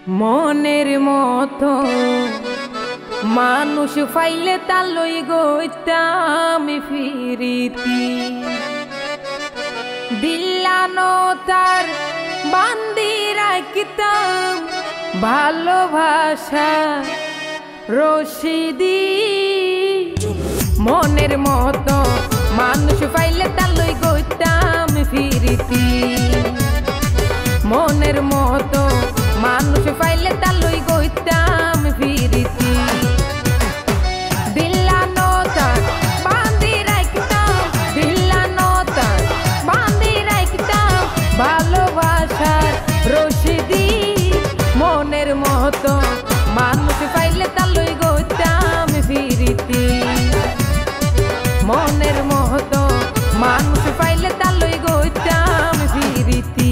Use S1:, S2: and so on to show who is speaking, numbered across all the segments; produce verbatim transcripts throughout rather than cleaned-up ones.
S1: মনের মতো মানুষ ফাইলে তার লই গইতাম ফিরিতি দিল্লানো তার বান্দি রাখিতাম ভালোবাসা রশিদি। মনের মতো মানুষ ফাইলে তার লই গইতাম ফিরিতি মনের মতো মানুষ ফাইলে তার লই গইতাম ফিরিতি দিল্লানো তার বান্দি রাখিতাম দিল্লানো তার বান্দি রাখিতাম ভালোবাসার রশিদি। মনের মতো মানুষ ফাইলে তার লই গইতাম ফিরিতি মনের মতো মানুষ ফাইলে তার লই গইতাম ফিরিতি।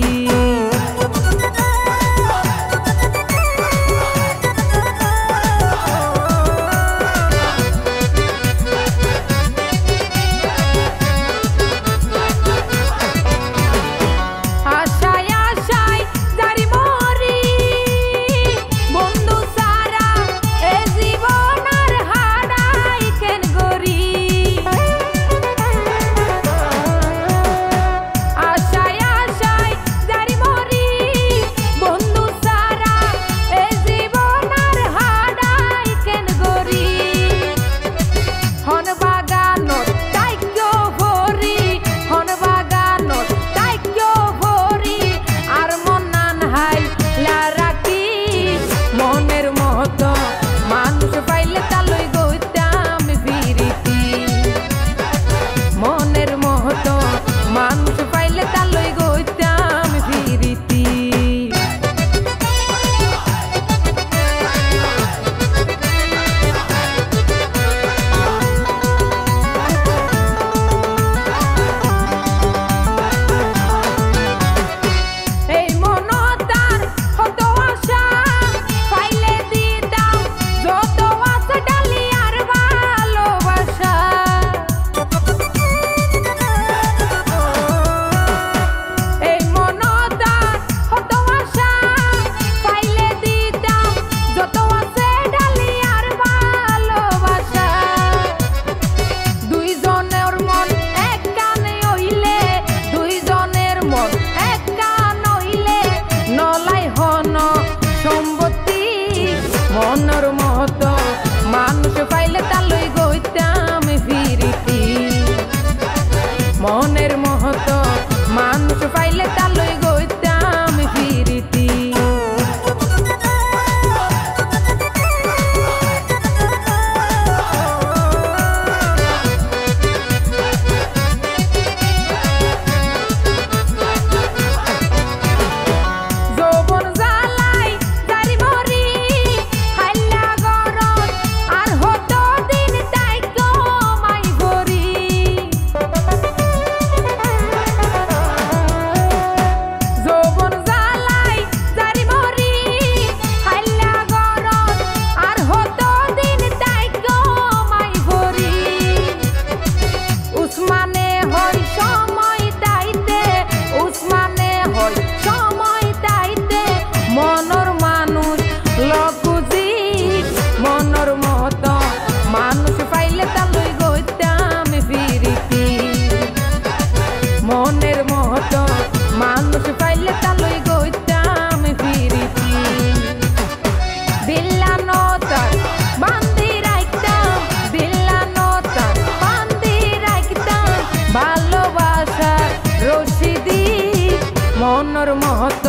S1: মানুষ পাইলে তার লই গইতাম ফিরিতি এই মন তার কত আশা পাইলে দিতাম যত আশা ডালি আর ভালোবাসা। মনের মতো মানুষ পাইলে তার লই গইতাম ফিরিতি মনের মতো মানুষ পাইলে তার লই গইতাম ফিরিতি। মানুষ পাইলে তার লই গইতাম ফিরিতি মনের মতো মানুষ পাইলে তার লই গইতাম ফিরিতি দিল্লানো তার বান্দি রাখিতাম দিল্লানো তার বান্দি রাখিতাম ভালোবাসা রশিদি। মনের মতো